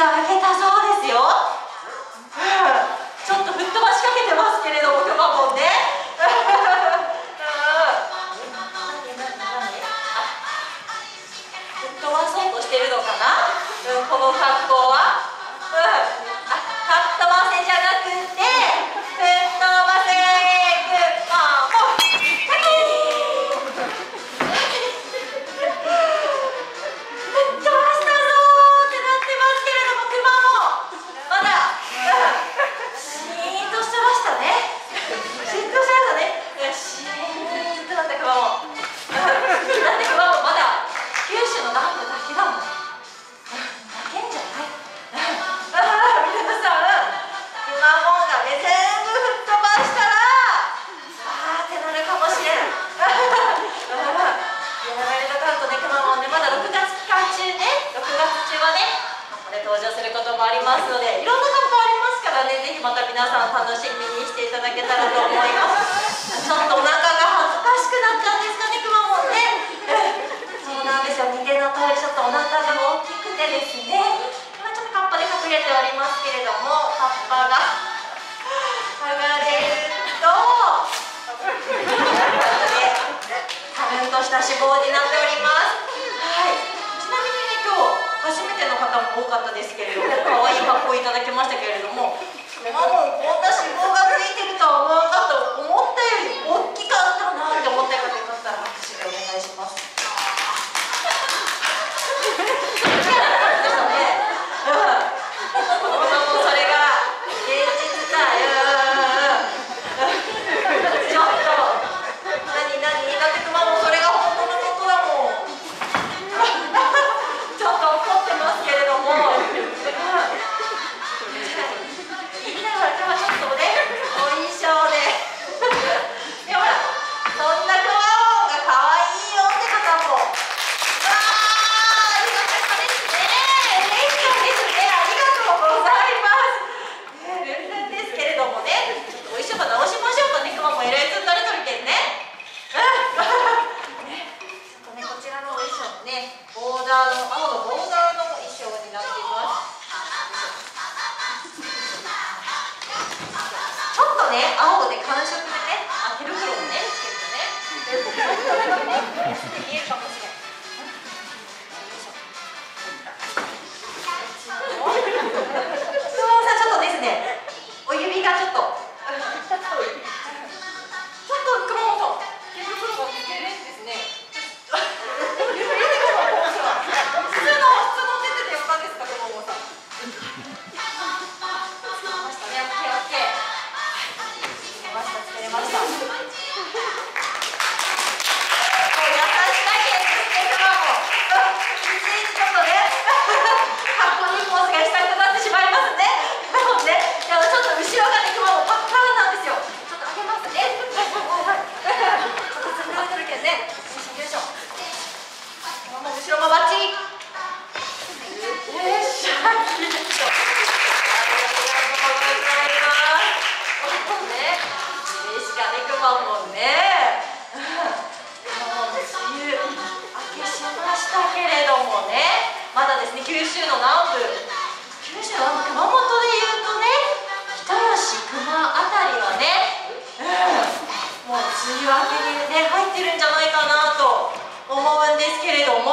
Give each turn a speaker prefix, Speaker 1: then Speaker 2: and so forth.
Speaker 1: が明けたそうですよ。ちょっと吹っ飛ばしかけてますけれども、くまモンね。吹っ飛ばそうとしてるのかな、この格好は。かっ飛ばせじゃなくて、吹っ飛ばせくまモン。登場することもありますので、いろんな格好ありますからね、ぜひまた皆さん楽しみにしていただけたらと思います。ちょっとお腹が恥ずかしくなったんですかね、くまモンね。そうなんですよ、見ての通りちょっとお腹が大きくてですね、今ちょっとカッパで隠れておりますけれども、カッパが剥がれるとたるんとした脂肪になっております。はい、ちなみにね、今日初めての方も多かったですけれども、可愛い格好いただきましたけれども、くまモンこんな脂肪がついてるとは思わなかった、思ったより大きかったなって思った方よかったら拍手でお願いします。それが現実だよ。ちょっと何だってくまモンそれが本当のことだもん。ちょっと怒ってますけれども、言いながら今日はちょっとね、お衣装ででほら、そんなくまモンが可愛いよって方も、ありがたかですね。嬉しいですね。ありがとうございます。ルンルンですけれどもね、ちょっとお衣装が直しましょうかね、くまモンえらいつんだりとりけんね。ちょっとね、こちらのお衣装もね、青のボーダーの衣装になっています。ちょっとね、青で感触でね、手袋をね、つけるとね、見えるかもしれない。ちょっとですね、お指がちょっとくまモンさん、手袋がつけれんですね。普通の出ててよかですか、くまモンさん。つけましたね、オッケーオッケー。つけれました。優しさけんですね、くまモン。いちいちちょっとね、かっこいいポーズがしたくなってしまいますね。ね、ちょっと後ろがね、くまモンパッカーなんですよ。ちょっと上げますね。ちょっとつんがれてるけんね。よいしょ。くまモン後ろもバッチリ。よっしゃ、よいしょ。くまモンね、もう梅雨明けしましたけれどもね、まだですね、九州の南部、熊本でいうとね、人吉、球磨あたりはね、もう梅雨明けにね、入ってるんじゃないかなと思うんですけれども、